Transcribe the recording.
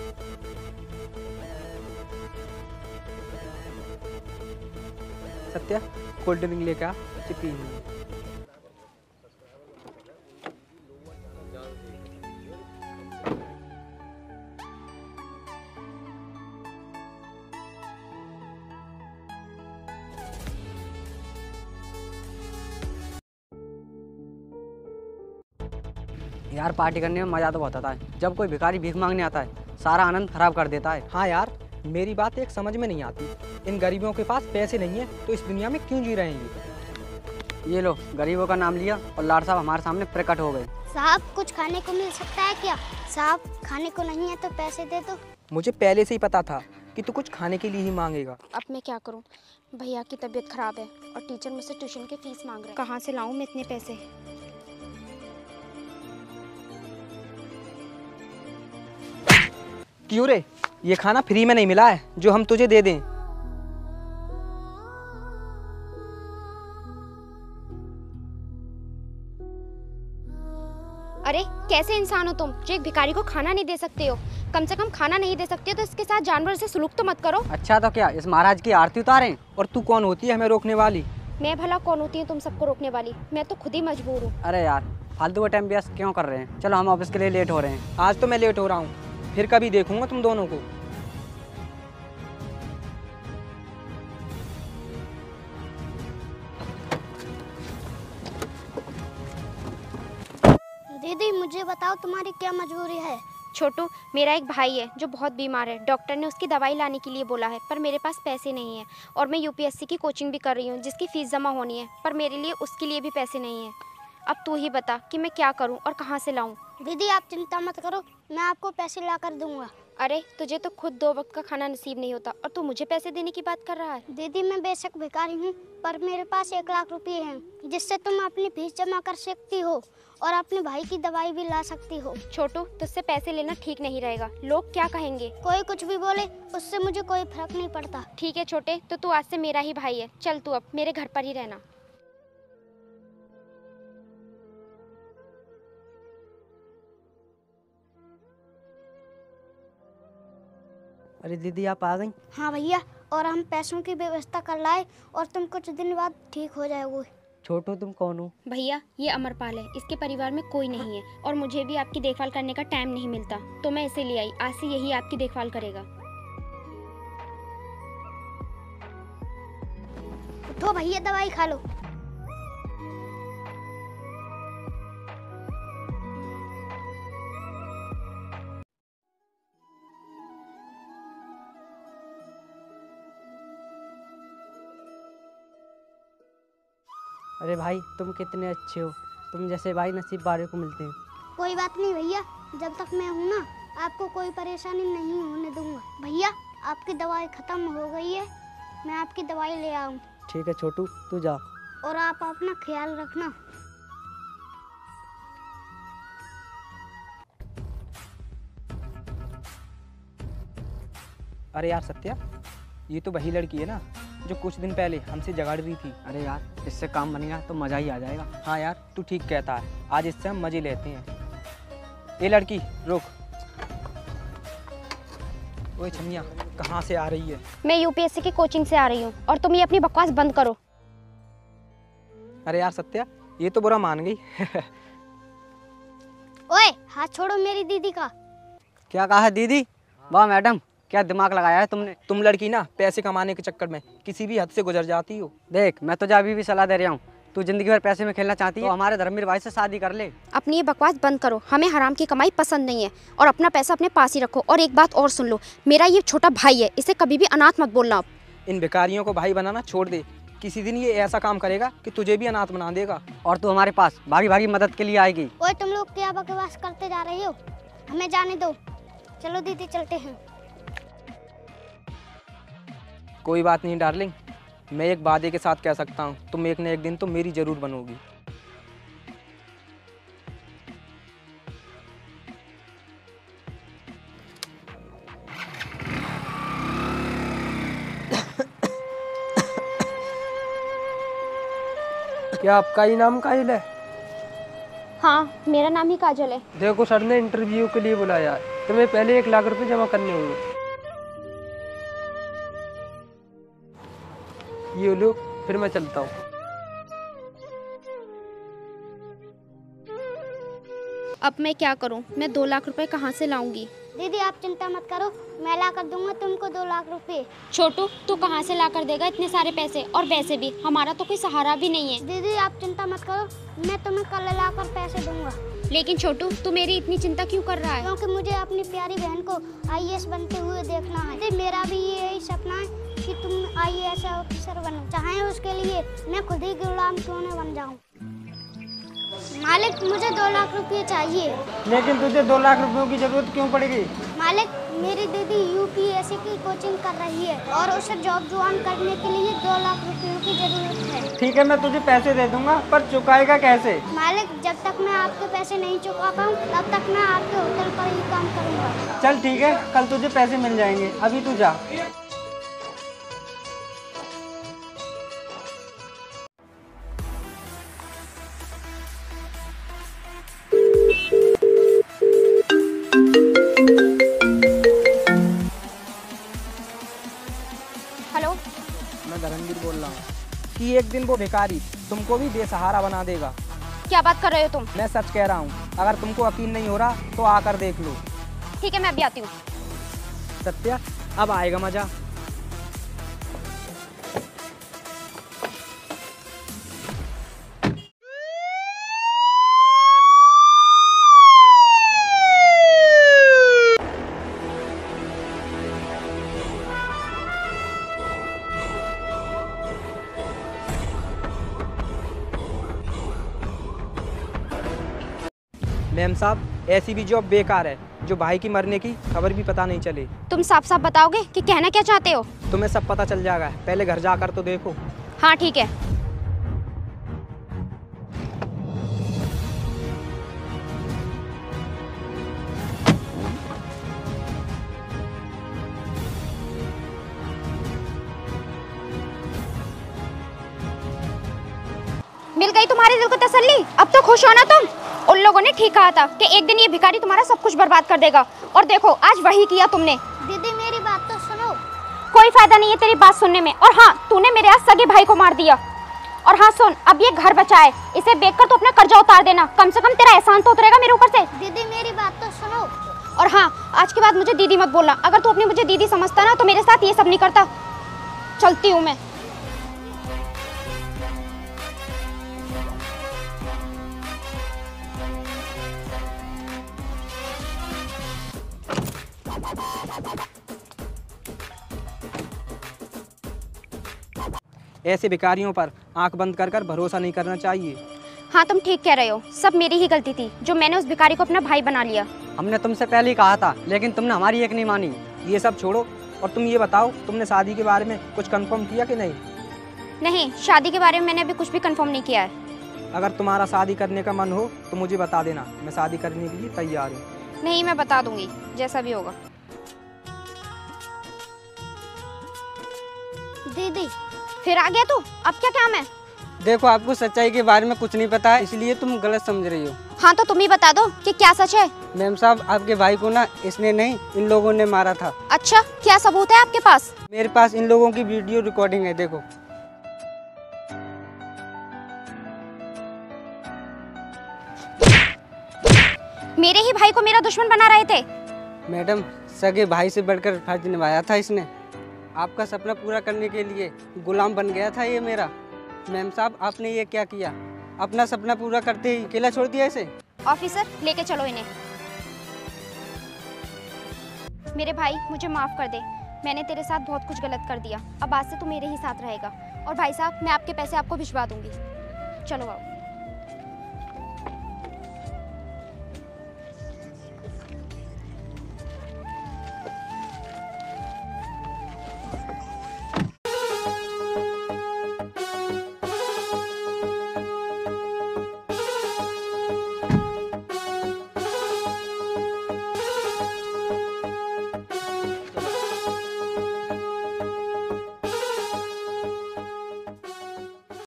Satya, cold drink लेके आ, मुझे पीनी है। यार पार्टी करने में मज़ा तो बहुत आता है। जब कोई भिखारी भीख मांगने आता है सारा आनंद खराब कर देता है। हाँ यार, मेरी बात एक समझ में नहीं आती, इन गरीबों के पास पैसे नहीं है तो इस दुनिया में क्यों जी रहे हैं ये लो, गरीबों का नाम लिया और लाड साहब हमारे सामने प्रकट हो गए। साहब कुछ खाने को मिल सकता है क्या? साहब खाने को नहीं है तो पैसे दे दो। मुझे पहले से ही पता था कि तू कुछ खाने के लिए ही मांगेगा। अब मैं क्या करूं? भैया की तबीयत खराब है और टीचर मुझसे ट्यूशन की फीस मांग रहे हैं। कहाँ से लाऊं मैं इतने पैसे? क्यों रे, ये खाना फ्री में नहीं मिला है जो हम तुझे दे दें। अरे कैसे इंसान हो तुम जो एक भिखारी को खाना नहीं दे सकते हो? कम से कम खाना नहीं दे सकते हो तो इसके साथ जानवर से सलूक तो मत करो। अच्छा तो क्या इस महाराज की आरती उतारें? और तू कौन होती है हमें रोकने वाली? मैं भला कौन होती हूँ तुम सबको रोकने वाली? मैं तो खुद ही मजबूर हूँ। अरे यार फालतू का टाइम वेस्ट क्यों कर रहे हैं? चलो हम ऑफिस के लिए लेट हो रहे हैं। आज तो मैं लेट हो रहा हूँ, फिर कभी देखूंगा तुम दोनों को। दीदी मुझे बताओ तुम्हारी क्या मजबूरी है? छोटू, मेरा एक भाई है जो बहुत बीमार है। डॉक्टर ने उसकी दवाई लाने के लिए बोला है, पर मेरे पास पैसे नहीं है। और मैं यूपीएससी की कोचिंग भी कर रही हूँ जिसकी फ़ीस जमा होनी है, पर मेरे लिए उसके लिए भी पैसे नहीं है। अब तू ही बता कि मैं क्या करूँ और कहाँ से लाऊँ? दीदी आप चिंता मत करो, मैं आपको पैसे ला कर दूंगा। अरे तुझे तो खुद 2 वक्त का खाना नसीब नहीं होता और तू मुझे पैसे देने की बात कर रहा है? दीदी मैं बेशक भिखारी हूँ, पर मेरे पास 1 लाख रुपए हैं जिससे तुम अपनी फीस जमा कर सकती हो और अपने भाई की दवाई भी ला सकती हो। छोटू, तुझसे पैसे लेना ठीक नहीं रहेगा। लोग क्या कहेंगे? कोई कुछ भी बोले उससे मुझे कोई फर्क नहीं पड़ता। ठीक है छोटे, तो तू आज से मेरा ही भाई है। चल तू अब मेरे घर पर ही रहना। अरे दीदी आप आ गई? हाँ भैया, और हम पैसों की व्यवस्था कर लाए और तुम कुछ दिन बाद ठीक हो जाओगे। छोटू तुम कौन हो? भैया ये अमरपाल है, इसके परिवार में कोई नहीं है और मुझे भी आपकी देखभाल करने का टाइम नहीं मिलता, तो मैं इसे ले आई। आज से यही आपकी देखभाल करेगा। उठो भैया, दवाई खा लो। अरे भाई तुम कितने अच्छे हो, तुम जैसे भाई नसीब वालों को मिलते हैं। कोई बात नहीं भैया, जब तक मैं हूँ ना आपको कोई परेशानी नहीं होने दूंगा। भैया आपकी दवाई खत्म हो गई है, मैं आपकी दवाई ले आऊँ। ठीक है छोटू तू जा। और आप अपना ख्याल रखना। अरे यार सत्या, ये तो वही लड़की है ना जो कुछ दिन पहले हमसे झगड़ रही थी। अरे यार इससे काम बनेगा तो मज़ा ही आ जाएगा। हाँ यार तू ठीक कहता है, आज इससे हम मजे लेते हैं। ये लड़की रुक। ओए छमिया, कहाँ से आ रही है? मैं यूपीएससी की कोचिंग से आ रही हूँ और तुम ये अपनी बकवास बंद करो। अरे यार सत्या, ये तो बुरा मान गई। ओए हाथ छोड़ो मेरी दीदी का। क्या कहा है दीदी? वाह मैडम, क्या दिमाग लगाया है तुमने। तुम लड़की ना पैसे कमाने के चक्कर में किसी भी हद से गुजर जाती हो। देख मैं तुझे अभी भी सलाह दे रहा हूँ, तू जिंदगी भर पैसे में खेलना चाहती है तो हमारे धर्मवीर भाई से शादी कर ले। अपनी ये बकवास बंद करो, हमें हराम की कमाई पसंद नहीं है और अपना पैसा अपने पास ही रखो। और एक बात और सुन लो, मेरा ये छोटा भाई है, इसे कभी भी अनाथ मत बोलना। इन भिखारियों को भाई बनाना छोड़ दे, किसी दिन ये ऐसा काम करेगा कि तुझे भी अनाथ बना देगा। और तू हमारे पास भारी भारी मदद के लिए आएगी। ओए तुम लोग क्या बकवास करते जा रहे हो, हमें जाने दो। चलो दीदी चलते हैं। कोई बात नहीं डार्लिंग, मैं एक वादे के साथ कह सकता हूँ, तुम एक न एक दिन तो मेरी जरूर बनोगी। क्या आपका ही नाम काहिल है? हाँ मेरा नाम ही काजल है। देखो सर ने इंटरव्यू के लिए बुलाया है, तुम्हें पहले 1 लाख रुपए जमा करने होंगे। ये लो, फिर मैं चलता हूँ। अब मैं क्या करूं? मैं 2 लाख रुपए कहां से लाऊंगी? दीदी आप चिंता मत करो, मैं ला कर दूंगा तुमको 2 लाख रुपए। छोटू, तू कहां से ला कर देगा इतने सारे पैसे? और वैसे भी हमारा तो कोई सहारा भी नहीं है। दीदी आप चिंता मत करो, मैं तुम्हें कल ला कर पैसे दूंगा। लेकिन छोटू, तू मेरी इतनी चिंता क्यों कर रहा है? क्योंकि मुझे अपनी प्यारी बहन को IAS बनते हुए देखना है। दीदी मेरा भी यही सपना है कि तुम IAS ऑफिसर बनो, चाहे उसके लिए मैं खुद ही गुलाम क्यों न बन जाऊं। मालिक मुझे 2 लाख रुपए चाहिए। लेकिन तुझे 2 लाख रुपयों की जरूरत क्यों पड़ेगी? मालिक मेरी दीदी UPSC की कोचिंग कर रही है और उसे जॉब ज्वाइन करने के लिए 2 लाख रुपयों की जरूरत है। ठीक है, मैं तुझे पैसे दे दूंगा, पर चुकाएगा कैसे? मालिक जब तक मैं आपके पैसे नहीं चुका पाऊँ तब तक मैं आपके होटल पर ही काम करूँगा। चल ठीक है, कल तुझे पैसे मिल जाएंगे, अभी तू जा। हेलो, मैं धर्मवीर बोल रहा हूँ कि एक दिन वो भिखारी तुमको भी बेसहारा बना देगा। क्या बात कर रहे हो तुम? मैं सच कह रहा हूँ, अगर तुमको यकीन नहीं हो रहा तो आकर देख लो। ठीक है, मैं अभी आती हूँ। सत्या, अब आएगा मजा। मैम साहब, ऐसी भी जॉब बेकार है जो भाई की मरने की खबर भी पता नहीं चले। तुम साफ साफ बताओगे कि कहना क्या चाहते हो? तुम्हें सब पता चल जाएगा, पहले घर जाकर तो देखो। हाँ ठीक है। मिल गई तुम्हारे दिल को तसल्ली? अब तो खुश हो ना तुम? उन लोगों ने ठीक कहा था कि एक दिन ये भिखारी तुम्हारा सब कुछ बर्बाद कर देगा, और देखो आज वही किया तुमने। दीदी मेरी बात तो सुनो। कोई फायदा नहीं है तेरी बात सुनने में। और हाँ, तूने मेरे आज सगे भाई को मार दिया। और हाँ सुन, अब ये घर बचा है, इसे बेचकर तो अपना कर्जा उतार देना, कम से कम तेरा एहसान तो उतरेगा मेरे ऊपर से। दीदी मेरी बात तो सुनो। और हाँ, आज के बाद मुझे दीदी मत बोलना। अगर तू अपनी मुझे दीदी समझता ना तो मेरे साथ ये सब नहीं करता। चलती हूँ मैं। ऐसे भिखारियों पर आंख बंद कर कर भरोसा नहीं करना चाहिए। हाँ तुम ठीक कह रहे हो, सब मेरी ही गलती थी जो मैंने उस भिखारी को अपना भाई बना लिया। हमने तुमसे पहले ही कहा था, लेकिन तुमने हमारी एक नहीं मानी। ये सब छोड़ो और तुम ये बताओ, तुमने शादी के बारे में कुछ कंफर्म किया कि नहीं? नहीं, शादी के बारे में मैंने अभी कुछ भी कंफर्म नहीं किया है। अगर तुम्हारा शादी करने का मन हो तो मुझे बता देना, मैं शादी करने के लिए तैयार हूँ। नहीं, मैं बता दूंगी जैसा भी होगा। दीदी फिर आ गया तू? अब क्या काम है? देखो, आपको सच्चाई के बारे में कुछ नहीं पता है, इसलिए तुम गलत समझ रही हो। हाँ तो तुम ही बता दो कि क्या सच है। मैम साहब, आपके भाई को ना इसने नहीं, इन लोगों ने मारा था। अच्छा, क्या सबूत है आपके पास? मेरे पास इन लोगों की वीडियो रिकॉर्डिंग है, देखो। मेरे ही भाई को मेरा दुश्मन बना रहे थे। मैडम, सगे भाई से बढ़कर फर्ज निभाया था इसने। आपका सपना पूरा करने के लिए गुलाम बन गया था ये मेरा। मैम साहब, आपने ये क्या किया? अपना सपना पूरा करते ही अकेला छोड़ दिया इसे। ऑफिसर, लेके चलो इन्हें। मेरे भाई, मुझे माफ कर दे, मैंने तेरे साथ बहुत कुछ गलत कर दिया। अब आज से तू मेरे ही साथ रहेगा। और भाई साहब, मैं आपके पैसे आपको भिजवा दूंगी। चलो आओ।